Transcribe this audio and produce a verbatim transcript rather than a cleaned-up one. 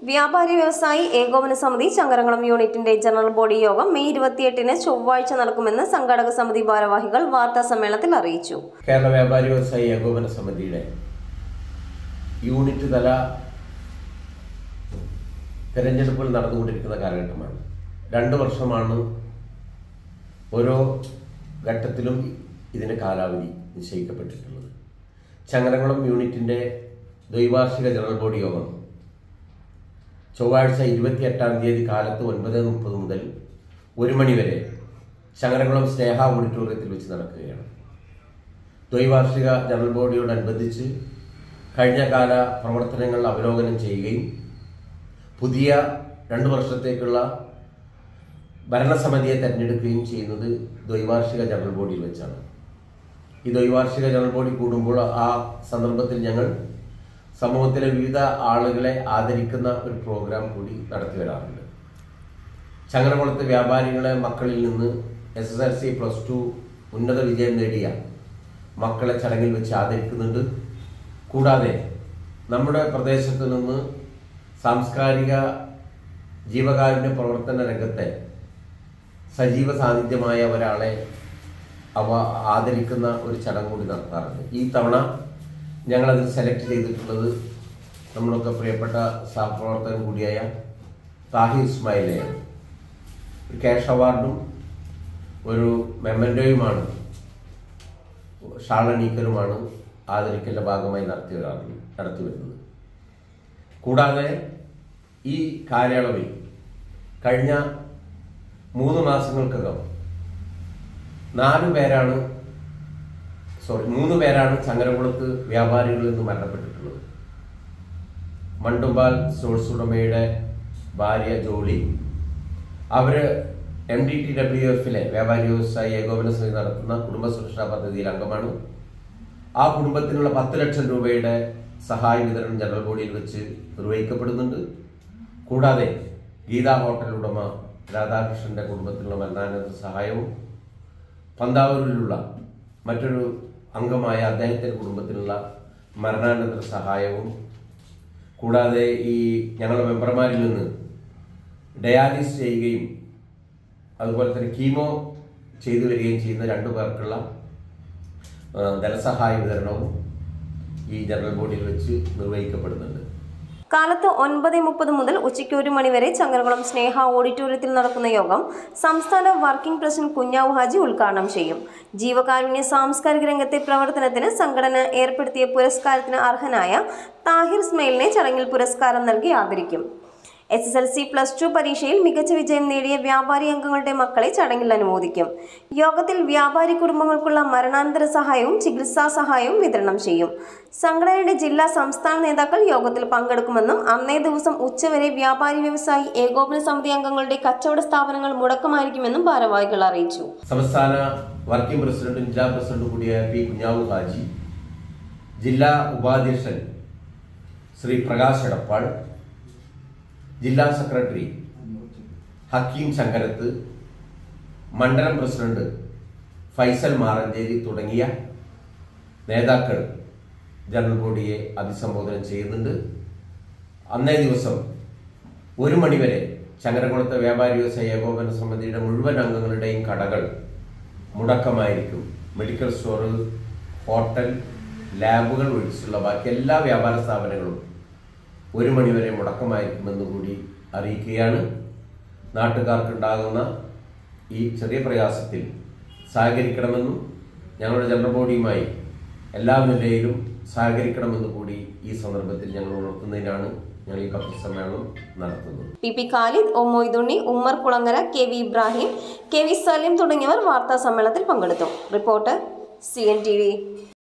വ്യാപാരി വ്യവസായി ഏകോപന സമിതി ചങ്ങരംകുളം യൂണിറ്റിന്റെ ജനറൽ ബോഡി യോഗം മെയ് ഇരുപത്തിയെട്ടിന് ചൊവ്വാഴ്ച നടക്കുമെന്ന് സംഘാടക സമിതി ഭാരവാഹികൾ വാർത്താ സമ്മേളനത്തിൽ അറിയിച്ചു. കേരള വ്യാപാരി വ്യവസായി ഏകോപന സമിതിയുടെ യൂണിറ്റ് തല തെരഞ്ഞെടുപ്പുകൾ നടന്നുകൊണ്ടിരിക്കുന്ന കാലഘട്ടമാണ്. രണ്ടു വർഷമാണ് ഓരോ ഘട്ടത്തിലും ഇതിന് കാലാവധി നിശ്ചയിക്കപ്പെട്ടിട്ടുള്ളത്. ചങ്ങരംകുളം യൂണിറ്റിന്റെ ദ്വൈവാർഷിക ജനറൽ ബോഡി യോഗം ചൊവ്വാഴ്ച ഇരുപത്തിയെട്ടാം തീയതി കാലത്ത് ഒൻപത് മുപ്പത് മുതൽ ഒരു മണിവരെ ചങ്ങരംകുളം സ്നേഹ ഓഡിറ്റോറിയത്തിൽ വെച്ച് നടക്കുകയാണ്. ദ്വൈവാർഷിക ജനറൽ ബോഡിയോടനുബന്ധിച്ച് കഴിഞ്ഞ കാല പ്രവർത്തനങ്ങൾ അവലോകനം ചെയ്യുകയും പുതിയ രണ്ടു വർഷത്തേക്കുള്ള ഭരണസമിതിയെ തെരഞ്ഞെടുക്കുകയും ചെയ്യുന്നത് ദ്വൈവാർഷിക ജനറൽ ബോഡിയിൽ വെച്ചാണ്. ഈ ദ്വൈവാർഷിക ജനറൽ ബോഡി കൂടുമ്പോൾ ആ സന്ദർഭത്തിൽ ഞങ്ങൾ സമൂഹത്തിലെ വിവിധ ആളുകളെ ആദരിക്കുന്ന ഒരു പ്രോഗ്രാം കൂടി നടത്തി വരാറുണ്ട്. ചങ്ങരംകുളത്തെ വ്യാപാരികളെ മക്കളിൽ നിന്ന് S S L C plus two ഉന്നത വിജയം നേടിയ മക്കളെ ചടങ്ങിൽ വെച്ച് ആദരിക്കുന്നുണ്ട്. കൂടാതെ നമ്മുടെ പ്രദേശത്ത് നിന്ന് സാംസ്കാരിക ജീവകാരുണ്യ പ്രവർത്തന രംഗത്തെ സജീവ സാന്നിധ്യമായ ഒരാളെ അവ ആദരിക്കുന്ന ഒരു ചടങ്ങ് കൂടി നടത്താറുണ്ട്. ഈ തവണ ഞങ്ങളതിൽ സെലക്ട് ചെയ്തിട്ടുള്ളത് നമ്മളൊക്കെ പ്രിയപ്പെട്ട സഹപ്രവർത്തകൻ കൂടിയായ താഹിർ ഇസ്മായിലിനെയാണ്. ഒരു ക്യാഷ് അവാർഡും ഒരു മെമ്മൻറ്റോയുമാണ് ഷാളണീക്കലുമാണ് ആദരിക്കലിൻ്റെ ഭാഗമായി നടത്തി നടത്തി വരുന്നത്. കൂടാതെ ഈ കാലയളവിൽ കഴിഞ്ഞ മൂന്ന് മാസങ്ങൾക്കകം നാലു പേരാണ് സോറി മൂന്ന് പേരാണ് ചങ്ങരംകുളത്ത് വ്യാപാരികളിൽ നിന്ന് മരണപ്പെട്ടിട്ടുള്ളത്. മണ്ടുമ്പാൽ സ്റ്റോഴ്സ് ഉടമയുടെ ഭാര്യ ജോളി, അവര് എം ഡി ടി ഡബ്ല്യു എഫിലെ വ്യാപാരി വ്യവസായി ഏകോപന സമിതി നടത്തുന്ന കുടുംബ സുരക്ഷാ പദ്ധതിയിൽ അംഗമാണ്. ആ കുടുംബത്തിനുള്ള പത്ത് ലക്ഷം രൂപയുടെ സഹായ വിതരണം ജനറൽ ബോഡിയിൽ വെച്ച് നിർവഹിക്കപ്പെടുന്നുണ്ട്. കൂടാതെ ഗീതാ ഹോട്ടൽ ഉടമ രാധാകൃഷ്ണന്റെ കുടുംബത്തിനുള്ള മരണാനന്തര സഹായവും പന്താവൂരിലുള്ള മറ്റൊരു അംഗമായ അദ്ദേഹത്തിന്റെ കുടുംബത്തിനുള്ള മരണാനന്തര സഹായവും കൂടാതെ ഈ ഞങ്ങളുടെ മെമ്പർമാരിൽ നിന്ന് ഡയാലിസിസ് ചെയ്യുകയും അതുപോലെ തന്നെ കീമോ ചെയ്തു വരികയും ചെയ്യുന്ന രണ്ടു പേർക്കുള്ള ധനസഹായ വിതരണവും ഈ ജനറൽ ബോഡിയിൽ വെച്ച് നിർവഹിക്കപ്പെടുന്നുണ്ട്. കാലത്ത് ഒൻപത് മുപ്പത് മുതൽ ഉച്ചയ്ക്ക് ഒരു മണിവരെ ചങ്ങരംകുളം സ്നേഹ ഓഡിറ്റോറിയത്തിൽ നടക്കുന്ന യോഗം സംസ്ഥാന വർക്കിംഗ് പ്രസിഡന്റ് കുഞ്ഞാവു ഹാജി ഉദ്ഘാടനം ചെയ്യും. ജീവകാരുണ്യ സാംസ്കാരിക രംഗത്തെ പ്രവർത്തനത്തിന് സംഘടന ഏർപ്പെടുത്തിയ പുരസ്കാരത്തിന് അർഹനായ താഹിർ ഇസ്മായിലിനെ ചടങ്ങിൽ പുരസ്കാരം നൽകി ആദരിക്കും. S S L C plus two പരീക്ഷയിൽ മികച്ച വിജയം നേടിയ വ്യാപാരി അംഗങ്ങളുടെ മക്കളെ ചടങ്ങിൽ അനുമോദിക്കും. യോഗത്തിൽ വ്യാപാരി കുടുംബങ്ങൾക്കുള്ള മരണാനന്തര സഹായവും ചികിത്സാ സഹായവും വിതരണം ചെയ്യും. സംഘടനയുടെ ജില്ലാ സംസ്ഥാന നേതാക്കൾ യോഗത്തിൽ പങ്കെടുക്കുമെന്നും അന്നേ ദിവസം ഉച്ചവരെ വ്യാപാരി വ്യവസായി ഏകോപന സമിതി അംഗങ്ങളുടെ കച്ചവട സ്ഥാപനങ്ങൾ മുടക്കമായിരിക്കുമെന്നും ഭാരവാഹികൾ അറിയിച്ചു. സംസ്ഥാന വർക്കിംഗ് പ്രസിഡന്റും ജില്ലാ പ്രസിഡന്റും കൂടിയായ പി കുഞ്ഞാവു ഹാജി, ജില്ലാ ഉപാധ്യക്ഷൻ ശ്രീ പ്രകാശ് എടപ്പാൾ, ജില്ലാ സെക്രട്ടറി ഹക്കീം ശങ്കരത്ത്, മണ്ഡലം പ്രസിഡന്റ് ഫൈസൽ മാറഞ്ചേരി തുടങ്ങിയ നേതാക്കൾ ജനറൽ ബോഡിയെ അഭിസംബോധന ചെയ്യുന്നുണ്ട്. അന്നേ ദിവസം ഒരു മണിവരെ ചങ്ങരംകുളത്തെ വ്യാപാരി വ്യവസായ ഏകോപന സമിതിയുടെ മുഴുവൻ അംഗങ്ങളുടെയും കടകൾ മുടക്കമായിരിക്കും. മെഡിക്കൽ സ്റ്റോർ, ഹോട്ടൽ, ലാബുകൾ ഒഴിച്ചുള്ള ബാക്കി എല്ലാ വ്യാപാര സ്ഥാപനങ്ങളും ഒരു മണിവരെ മുടക്കമായിരിക്കുമെന്ന് കൂടി അറിയിക്കുകയാണ്. നാട്ടുകാർക്കുണ്ടാകുന്ന ഈ ചെറിയ പ്രയാസത്തിൽ സഹകരിക്കണമെന്നും ഞങ്ങളുടെ ജനറൽ ബോഡിയുമായി എല്ലാ നിലയിലും സഹകരിക്കണമെന്ന് കൂടി ഈ സന്ദർഭത്തിൽ ഞങ്ങൾ ഉണർത്തുന്നതിനാണ് ഞങ്ങൾ ഈ കത്ത് സമ്മേളനം നടത്തുന്നത്. P P Khalid, O Moythunni, Ummer Kulangara, K V Ibrahim, K V Saleem തുടങ്ങിയവർ വാർത്താ സമ്മേളനത്തിൽ പങ്കെടുത്തു. Reporter C N T V.